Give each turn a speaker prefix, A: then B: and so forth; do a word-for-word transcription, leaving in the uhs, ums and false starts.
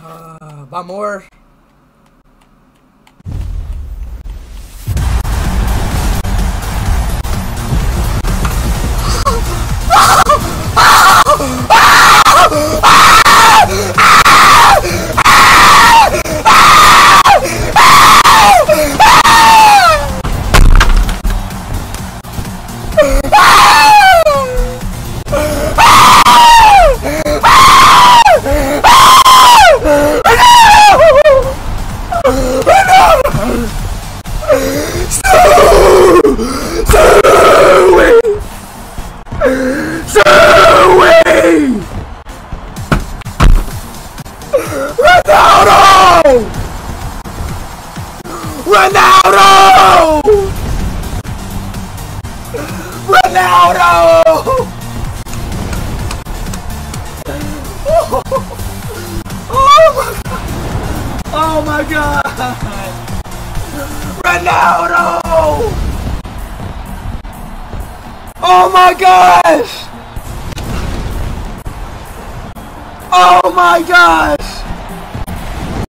A: Uh, buy more. Ronaldo! Ronaldo! Oh my God! Ronaldo! Oh my gosh! Oh my gosh!